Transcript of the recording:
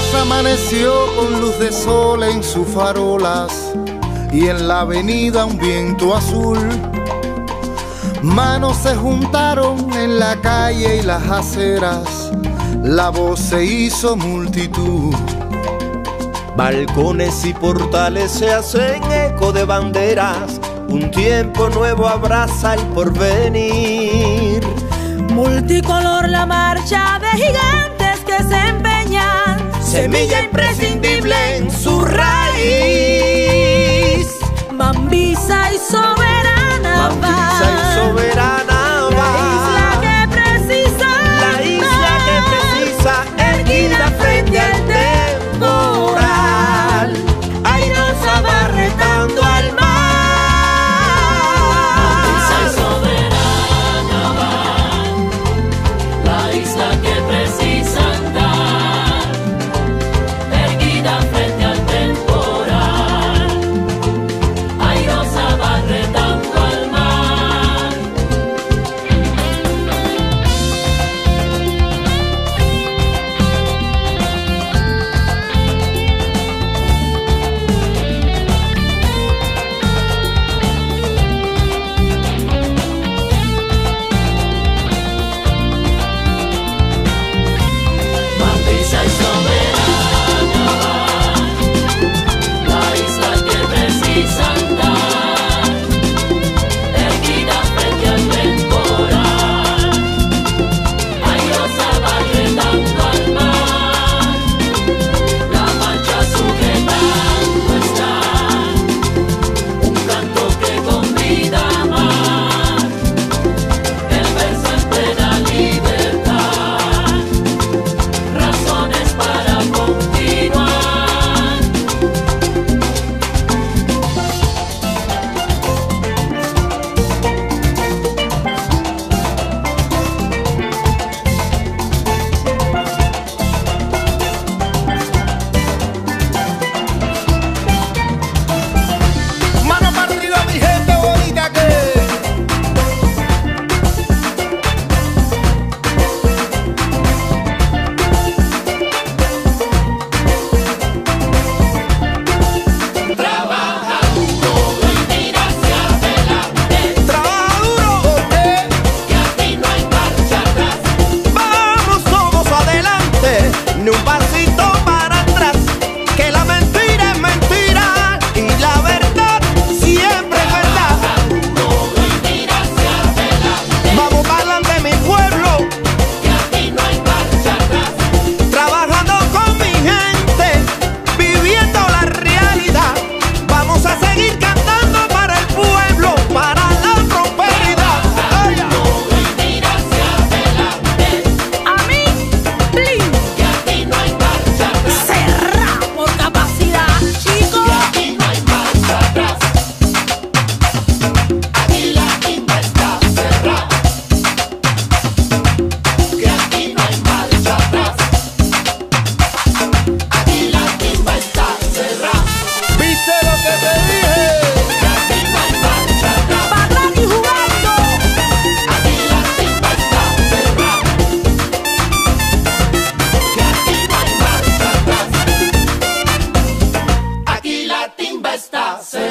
amaneció con luz de sol en sus farolas y en la avenida un viento azul. Manos se juntaron en la calle y las aceras, la voz se hizo multitud. Balcones y portales se hacen eco de banderas, un tiempo nuevo abraza el porvenir. Multicolor la marcha de gigantes que se empeñan, semilla imprescindible en su raíz. Mambisa y soberana va, Mambisa y soberana va, la isla que precisa, erguida frente al temporal, airosa va retando al mar. Mambisa y soberana va, la isla que precisa andar, erguida frente al temporal, airosa va retando al mar. Mambisa y soberana va, la isla que precisa andar, erguida frente al temporal, airosa va retando al mar, la mancha sujetando está, un canto que convida a amar, el verso en plena libertad, razones para continuar. Mano para arriba, mi gente bonita que Trabaja duro y mira hacia adelante, Trabaja duro, que aquí no hay marcha atrás. vamos todos adelante, ni un pasito para atrás, que la mentira es mentira y la verdad siempre es verdad. Duro y mira hacia adelante, Vamos para adelante mi pueblo, que aquí no hay marcha atrás. trabajando con mi gente, viviendo la realidad. Vamos a seguir cantando para el pueblo, para la prosperidad. Ay, Duro y mira hacia adelante, a mí, blin, que aquí no hay marcha atrás. cerra por capacidad, chicos. Que aquí no hay marcha atrás. Aquí la timba está cerrada. Que aquí no hay marcha atrás. Aquí la timba está cerrada. ¿viste lo que te dije? Que aquí no hay marcha atrás. Patrón y jugando. Aquí la timba está cerrada. Que aquí no hay marcha atrás. Aquí la timba está cerrada.